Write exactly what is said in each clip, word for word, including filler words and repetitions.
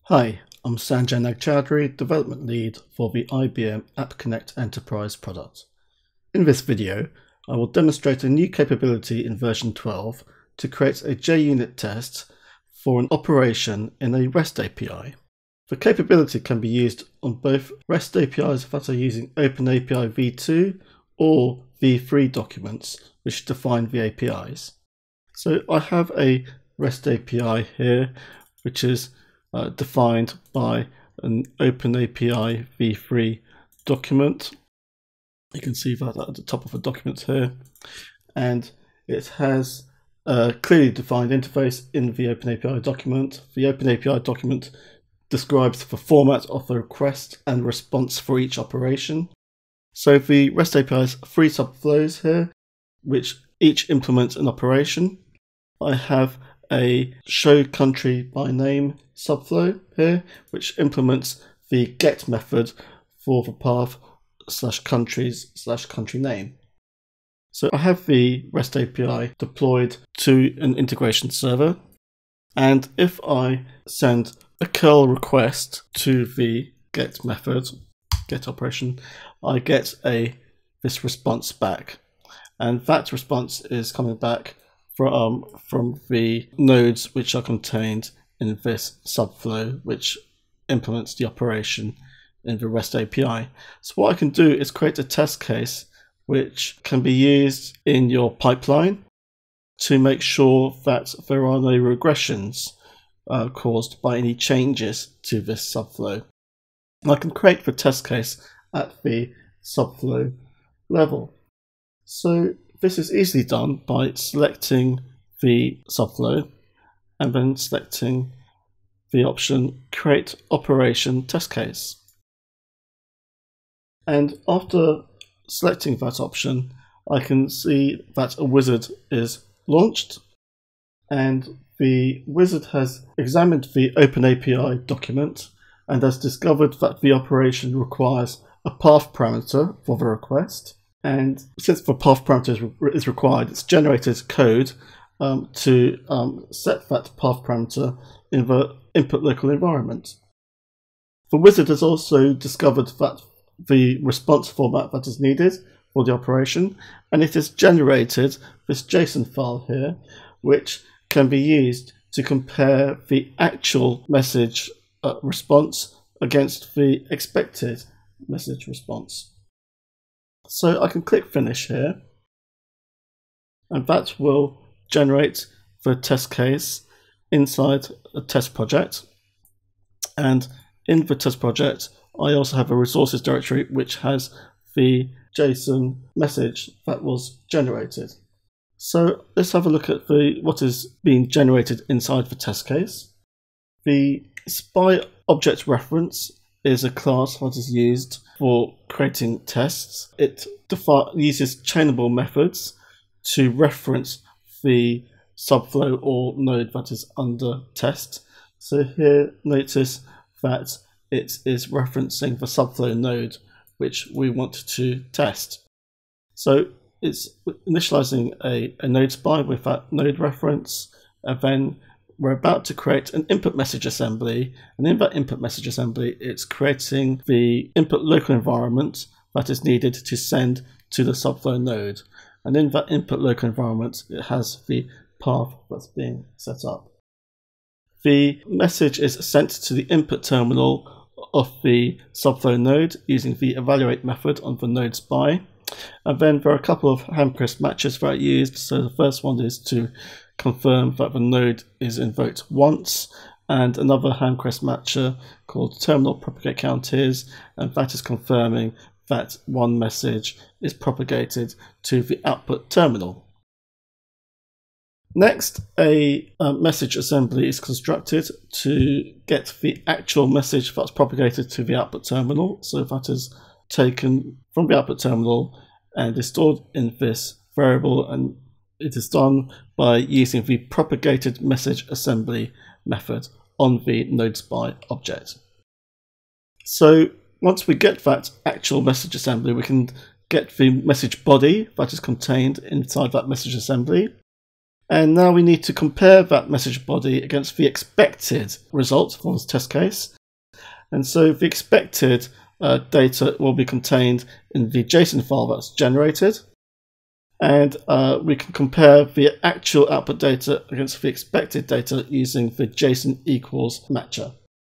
Hi, I'm Sanjay Nagchaudhary, Development Lead for the I B M App Connect Enterprise product. In this video, I will demonstrate a new capability in version twelve to create a JUnit test for an operation in a REST A P I. The capability can be used on both REST A P Is that are using OpenAPI v two or v three documents which define the A P Is. So I have a REST A P I here which is Uh, defined by an OpenAPI v three document. You can see that at the top of the document here, and it has a clearly defined interface in the OpenAPI document. The OpenAPI document describes the format of the request and response for each operation. So the REST A P I has three subflows here, which each implements an operation. I have a show country by name subflow here, which implements the get method for the path slash countries slash country name. So I have the REST A P I deployed to an integration server, and if I send a curl request to the get method, get operation, I get a this response back, and that response is coming back from from the nodes which are contained in this subflow, which implements the operation in the REST A P I. So what I can do is create a test case which can be used in your pipeline to make sure that there are no regressions uh, caused by any changes to this subflow. And I can create the test case at the subflow level. So this is easily done by selecting the subflow and then selecting the option Create Operation Test Case. And after selecting that option, I can see that a wizard is launched, and the wizard has examined the OpenAPI document and has discovered that the operation requires a path parameter for the request. And since the path parameter is required, it's generated code um, to um, set that path parameter in the input local environment. The wizard has also discovered that the response format that is needed for the operation, and it has generated this JSON file here, which can be used to compare the actual message uh, response against the expected message response. So I can click Finish here, and that will generate the test case inside a test project. And in the test project, I also have a resources directory which has the JSON message that was generated. So let's have a look at the what is being generated inside the test case. The spy object reference is a class that is used for creating tests. It uses chainable methods to reference the subflow or node that is under test. So here, notice that it is referencing the subflow node which we want to test. So it's initializing a, a node spy with that node reference, and then we're about to create an input message assembly, and in that input message assembly it's creating the input local environment that is needed to send to the subflow node, and in that input local environment it has the path that's being set up. The message is sent to the input terminal of the subflow node using the evaluate method on the node spy, and then there are a couple of handcrisp matches that are used. So the first one is to confirm that the node is invoked once, and another handcrisp matcher called terminal propagate count is, and that is confirming that one message is propagated to the output terminal. Next, a uh, message assembly is constructed to get the actual message that's propagated to the output terminal. So that is taken from the output terminal and is stored in this variable, and it is done by using the propagated message assembly method on the node spy object. So once we get that actual message assembly, we can get the message body that is contained inside that message assembly. And now we need to compare that message body against the expected result for this test case. And so the expected uh, data will be contained in the JSON file that's generated. And uh, we can compare the actual output data against the expected data using the JSON equals matcher.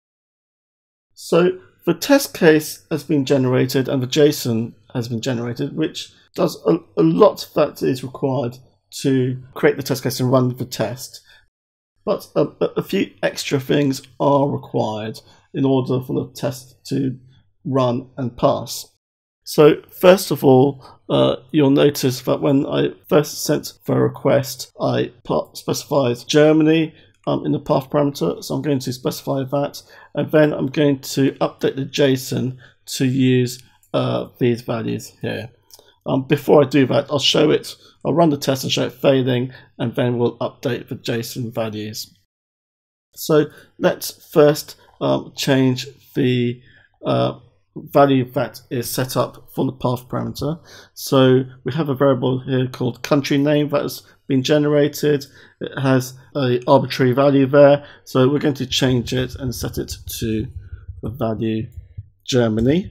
So the test case has been generated and the JSON has been generated, which does a, a lot that is required to create the test case and run the test. But a, a few extra things are required in order for the test to run and pass. So first of all, uh, you'll notice that when I first sent the request, I specified Germany um, in the path parameter. So I'm going to specify that, and then I'm going to update the JSON to use uh, these values here. Um, before I do that, I'll show it, I'll run the test and show it failing, and then we'll update the JSON values. So let's first um, change the uh, value that is set up for the path parameter. So we have a variable here called country name that has been generated. It has an arbitrary value there, so we're going to change it and set it to the value Germany.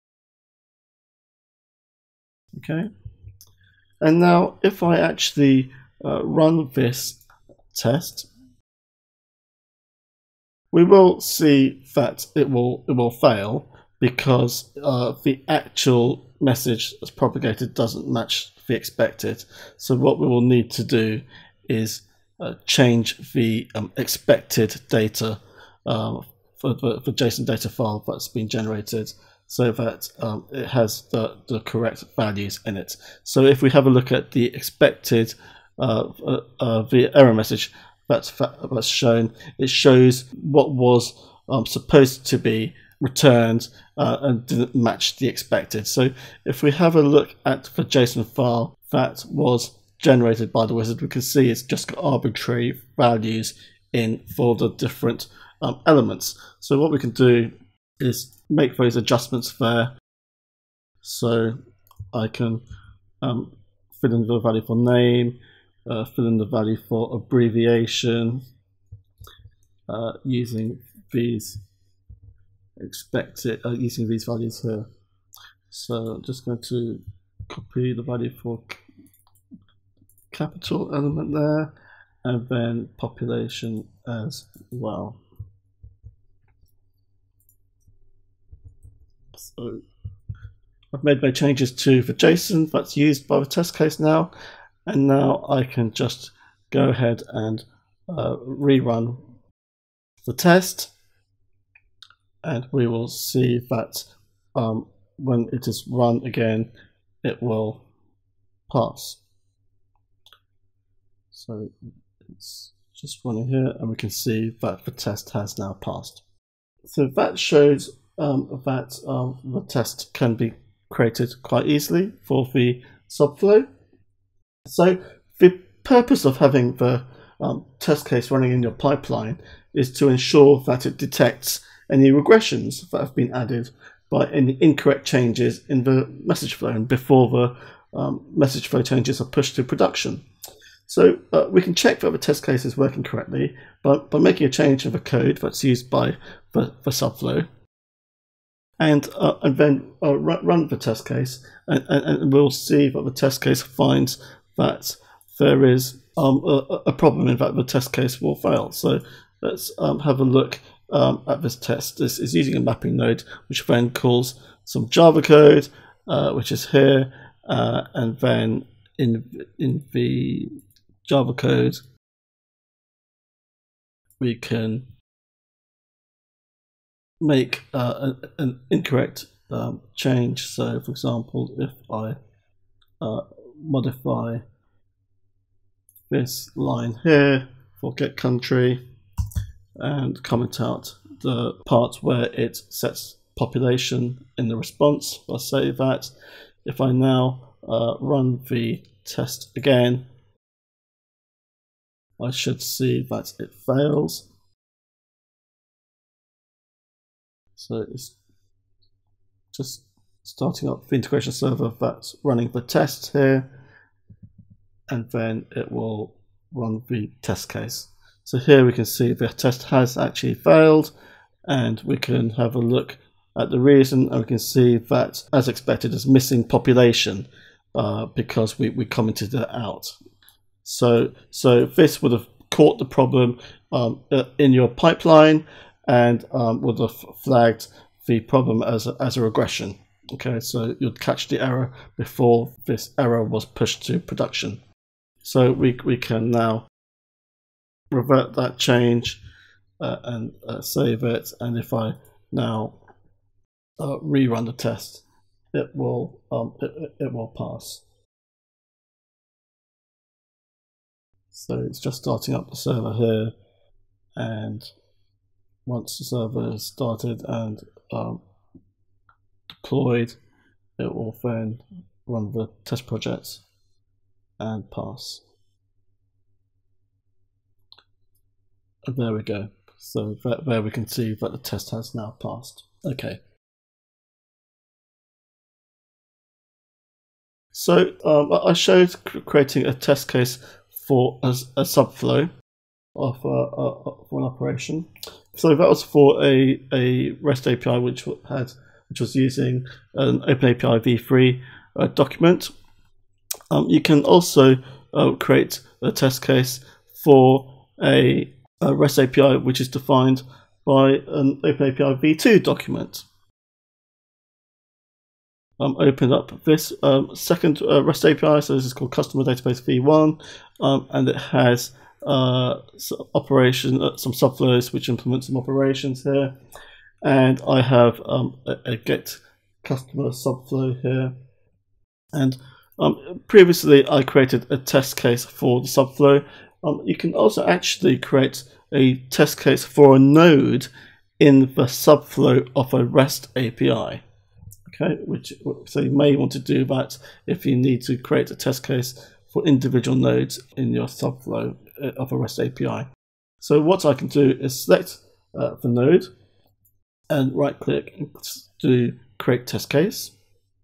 Okay, and now if I actually uh, run this test, we will see that it will it will fail because uh, the actual message that's propagated doesn't match the expected. So what we will need to do is uh, change the um, expected data uh, for the for JSON data file that's been generated, so that um, it has the, the correct values in it. So if we have a look at the expected uh, uh, uh, the error message that's, that's shown, it shows what was um, supposed to be returned uh, and didn't match the expected. So if we have a look at the JSON file that was generated by the wizard, we can see it's just got arbitrary values in for the different um, elements. So what we can do is make those adjustments there. So I can um, fill in the value for name, uh, fill in the value for abbreviation uh, using these expected uh, using these values here. So I'm just going to copy the value for capital element there, and then population as well. So I've made my changes to the JSON that's used by the test case now, and now I can just go ahead and uh, rerun the test, and we will see that um, when it is run again, it will pass. So it's just running here, and we can see that the test has now passed. So that shows um, that um, the test can be created quite easily for the subflow. So the purpose of having the um, test case running in your pipeline is to ensure that it detects any regressions that have been added by any incorrect changes in the message flow and before the um, message flow changes are pushed to production. So uh, we can check that the test case is working correctly by, by making a change in the code that's used by the, the subflow, and, uh, and then uh, run the test case, and, and, and we'll see that the test case finds that there is um, a, a problem in that the test case will fail. So let's um, have a look um, at this test. This is using a mapping node, which then calls some Java code, uh, which is here, uh, and then in in the Java code we can make uh, an, an incorrect um, change. So for example, if I uh, modify this line here for get country and comment out the part where it sets population in the response, I'll say that if I now uh, run the test again, I should see that it fails. So it's just starting up the integration server that's running the test here, and then it will run the test case. So here we can see the test has actually failed, and we can have a look at the reason, and we can see that, as expected, is missing population uh, because we, we commented it out. So, so this would have caught the problem um, in your pipeline and um, would have flagged the problem as a, as a regression. Okay, so you'd catch the error before this error was pushed to production. So we, we can now revert that change uh, and uh, save it, and if I now uh, rerun the test, it will um, it, it will pass. So it's just starting up the server here, and once the server is started and um, deployed, it will then run the test project and pass. And there we go. So that, there we can see that the test has now passed. Okay. So um, I showed creating a test case for a, a subflow of, uh, uh, for an operation. So that was for a, a REST A P I which had which was using an OpenAPI v three uh, document. Um, you can also uh, create a test case for a, a REST A P I which is defined by an OpenAPI v two document. Um, open up this um, second uh, REST A P I, so this is called Customer Database v one, um, and it has uh, some operation, uh, some subflows which implement some operations here, and I have um, a, a get customer subflow here, and um, previously I created a test case for the subflow. Um, you can also actually create a test case for a node in the subflow of a REST A P I. Okay, which so you may want to do that if you need to create a test case for individual nodes in your subflow of a REST A P I. So what I can do is select uh, the node and right click and do create test case.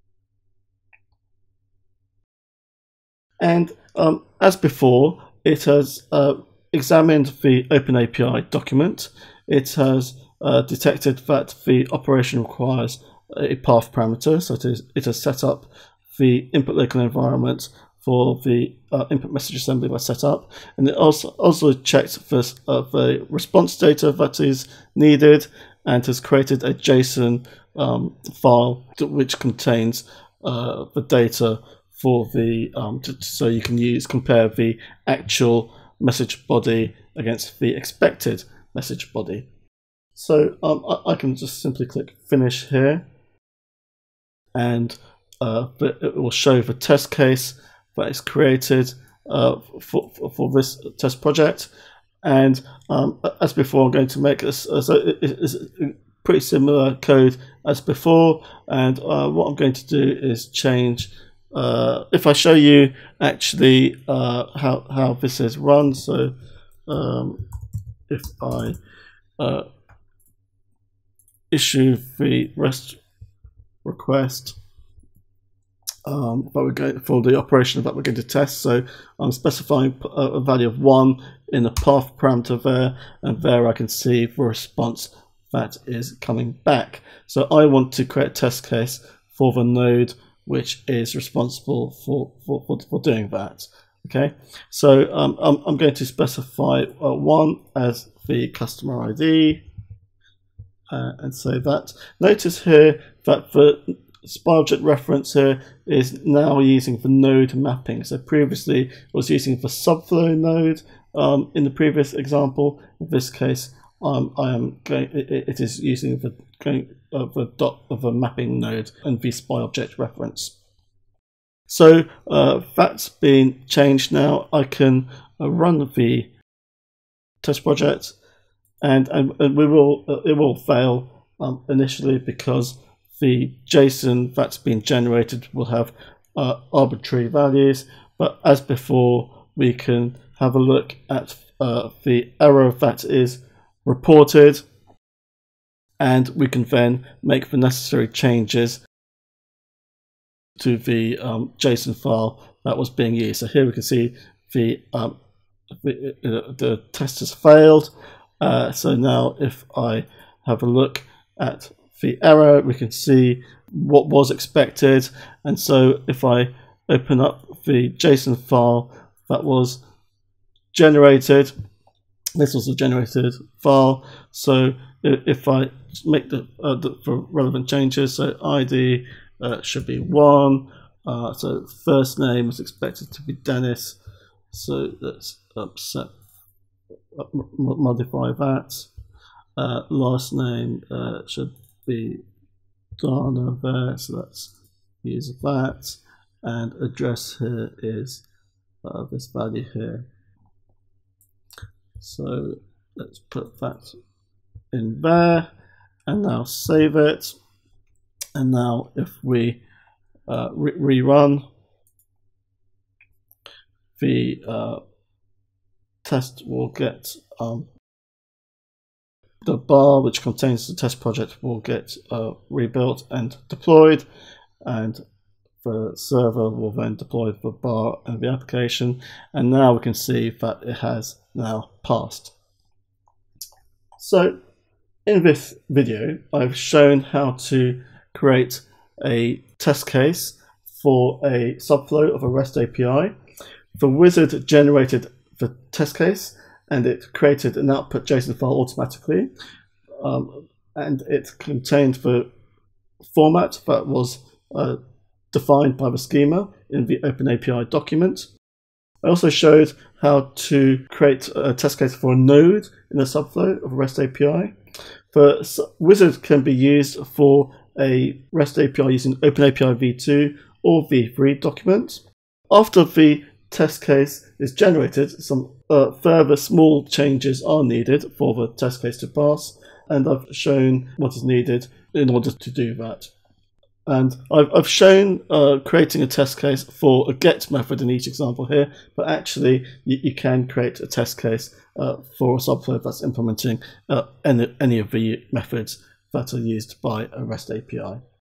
And um, as before, it has uh, examined the OpenAPI document. It has uh, detected that the operation requires a path parameter, so it, is, it has set up the input local environment for the uh, input message assembly that's set up, and it also also checked for uh, the response data that is needed, and has created a JSON um, file which contains uh, the data for the um, to, so you can use compare the actual message body against the expected message body. So um, I, I can just simply click finish here, and uh, it will show the test case that is created uh, for, for this test project. And um, as before, I'm going to make this uh, so it, it's pretty similar code as before. And uh, what I'm going to do is change. Uh, if I show you actually uh, how how this is run, so um, if I uh, issue the REST request um, that we're going for the operation that we're going to test. So I'm specifying a, a value of one in the path parameter there, and there I can see the response that is coming back. So I want to create a test case for the node which is responsible for for, for, for doing that. Okay, so um, I'm, I'm going to specify uh, one as the customer I D. Uh, and say that. Notice here that the spy object reference here is now using the node mapping. So previously it was using the subflow node um, in the previous example. In this case, um, I am going. It, it is using the going of the dot of a mapping node and the spy object reference. So uh, that's been changed now. I can uh, run the test project. And, and, and we will uh, it will fail um, initially because the JSON that's been generated will have uh, arbitrary values. But as before, we can have a look at uh, the error that is reported, and we can then make the necessary changes to the um, JSON file that was being used. So here we can see the um, the, the test has failed. Uh, so now if I have a look at the error, we can see what was expected. And so if I open up the JSON file that was generated, this was a generated file. So if I make the, uh, the for relevant changes, so I D uh, should be one. Uh, so first name is expected to be Dennis. So let's upset, uh, modify that. Uh, last name uh, should be Dana there. So let's use that. And address here is uh, this value here. So let's put that in there and now save it. And now if we uh, re rerun, the uh, test will get um, the bar which contains the test project will get uh, rebuilt and deployed, and the server will then deploy the bar and the application, and now we can see that it has now passed. So in this video I've shown how to create a test case for a subflow of a REST A P I. The wizard generated the test case and it created an output JSON file automatically, um, and it contained the format that was uh, defined by the schema in the OpenAPI document. I also showed how to create a test case for a node in a subflow of a REST A P I. The wizard can be used for a REST A P I using OpenAPI v two or v three document. After the test case is generated, some uh, further small changes are needed for the test case to pass, and I've shown what is needed in order to do that. And I've, I've shown uh, creating a test case for a get method in each example here, but actually you, you can create a test case uh, for a subflow that's implementing uh, any, any of the methods that are used by a REST A P I.